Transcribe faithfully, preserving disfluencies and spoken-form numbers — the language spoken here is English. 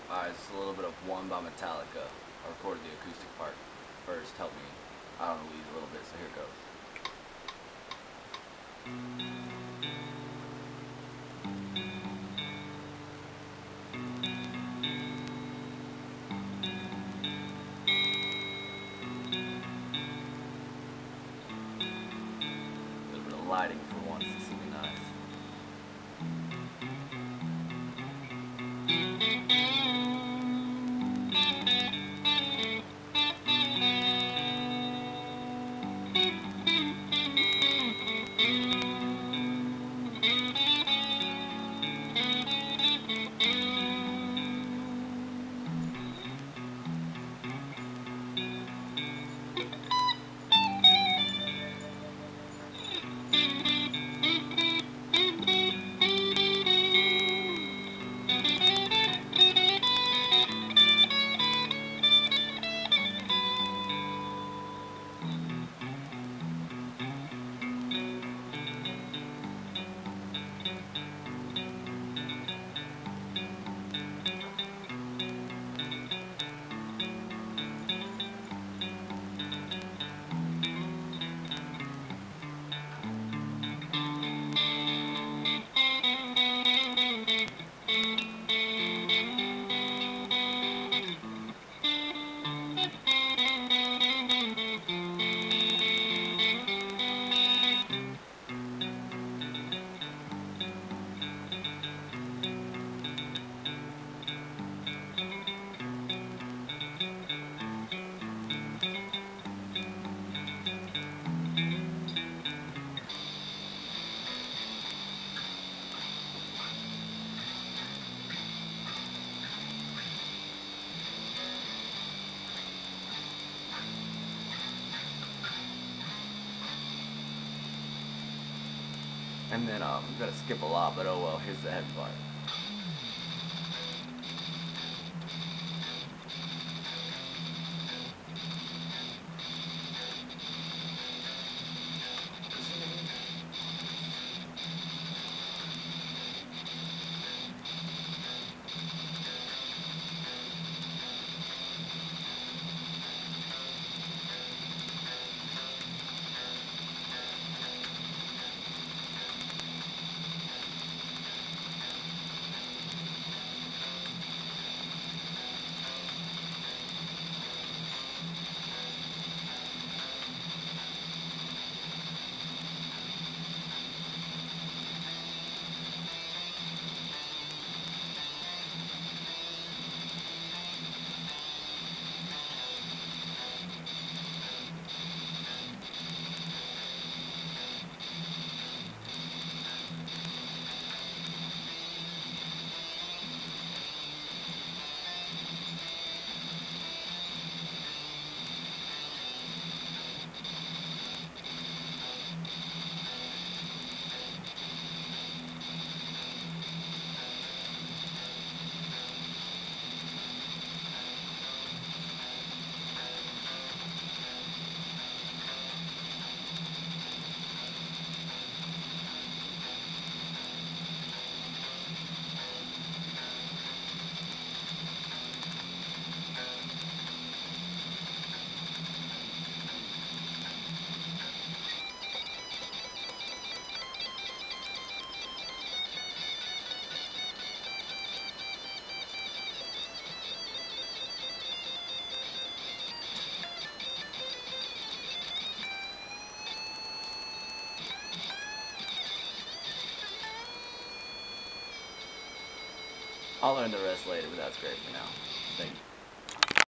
Alright, it's a little bit of One by Metallica. I recorded the acoustic part first. Help me, I don't know, lead a little bit, so here it goes. A little bit of lighting for once, this will be nice. And then um, I'm gonna skip a lot, but oh well, here's the head part. I'll learn the rest later, but that's great for now. Thank you.